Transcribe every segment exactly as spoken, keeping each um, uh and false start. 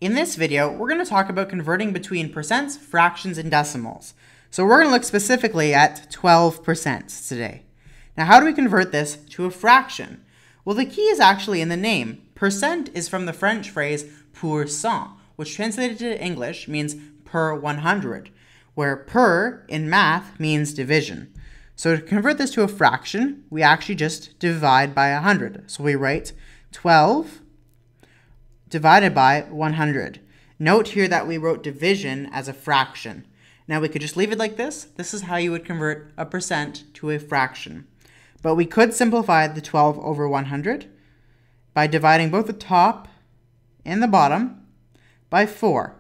In this video, we're going to talk about converting between percents, fractions, and decimals. So we're going to look specifically at twelve percent today. Now, how do we convert this to a fraction? Well, the key is actually in the name. Percent is from the French phrase pour cent, which translated to English means per one hundred, where per in math means division. So to convert this to a fraction, we actually just divide by one hundred. So we write twelve divided by one hundred. Note here that we wrote division as a fraction. Now we could just leave it like this. This is how you would convert a percent to a fraction. But we could simplify the twelve over one hundred by dividing both the top and the bottom by four.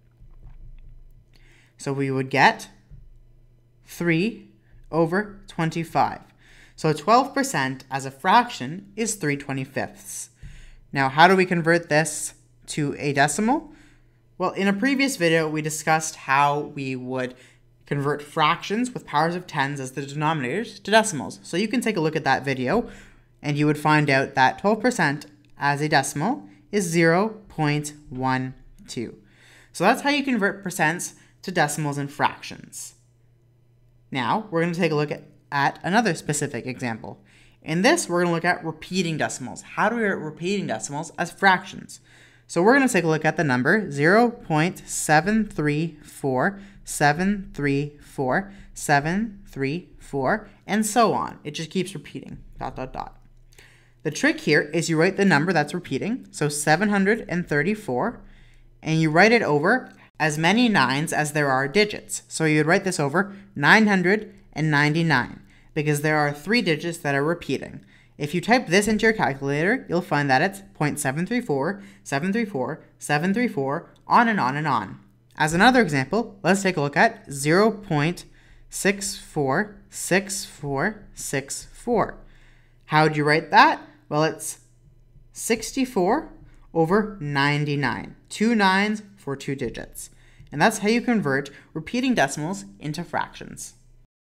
So we would get three over twenty-five. So twelve percent as a fraction is three twenty-fifths. Now, how do we convert this to a decimal? Well, in a previous video, we discussed how we would convert fractions with powers of tens as the denominators to decimals. So you can take a look at that video, and you would find out that twelve percent as a decimal is zero point one two. So that's how you convert percents to decimals and fractions. Now, we're going to take a look at, at another specific example. In this, we're going to look at repeating decimals. How do we write repeating decimals as fractions? So we're going to take a look at the number zero point seven three four seven three four seven three four, and so on. It just keeps repeating, dot, dot, dot. The trick here is you write the number that's repeating, so seven hundred thirty-four, and you write it over as many nines as there are digits. So you would write this over nine hundred ninety-nine. Because there are three digits that are repeating. If you type this into your calculator, you'll find that it's zero point seven three four, seven three four, seven three four, on and on and on. As another example, let's take a look at zero point six four six four six four. How would you write that? Well, it's sixty-four over ninety-nine. Two nines for two digits. And that's how you convert repeating decimals into fractions.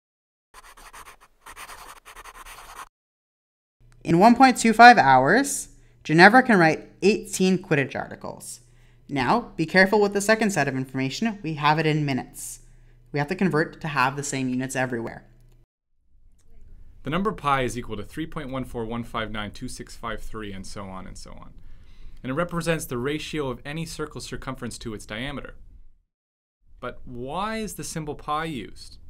In one point two five hours, Ginevra can write eighteen Quidditch articles. Now, be careful with the second set of information. We have it in minutes. We have to convert to have the same units everywhere. The number pi is equal to three point one four one five nine two six five three, and so on and so on. And it represents the ratio of any circle's circumference to its diameter. But why is the symbol pi used?